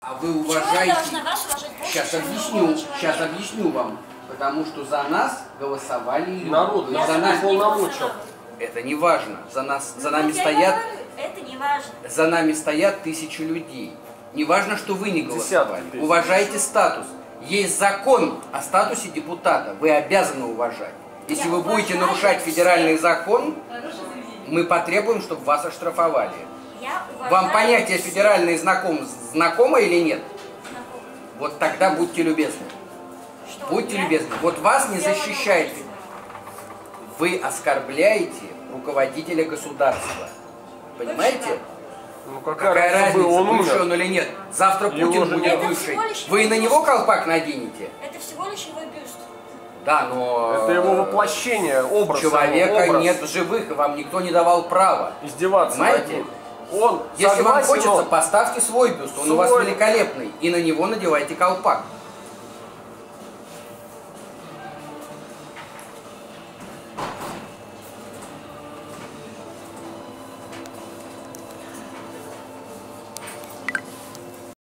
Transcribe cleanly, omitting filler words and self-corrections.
А вы уважаете... Сейчас объясню вам. Потому что за нас голосовали люди. Народ, за нас полномочия. Это не важно. За нами стоят... Это не важно. За нами стоят тысячи людей. Не важно, что вы не голосовали. Уважайте статус. Есть закон о статусе депутата. Вы обязаны уважать. Если вы будете нарушать федеральный закон, мы потребуем, чтобы вас оштрафовали. Вам понятие федеральный знакомо или нет? Вот тогда будьте любезны. Будьте любезны. Вот вас не защищает. Вы оскорбляете руководителя государства. Понимаете? Ну, какая разница, бывший он или нет? Завтра Путин будет бывший. Вы на него колпак наденете? Это всего лишь его бюст. Да, но... Это его воплощение, образ. Человека нет в живых, и вам никто не давал права. Издеваться. Понимаете? Он Если вам согласен, хочется, поставьте свой бюст, он у вас великолепный, и на него надевайте колпак.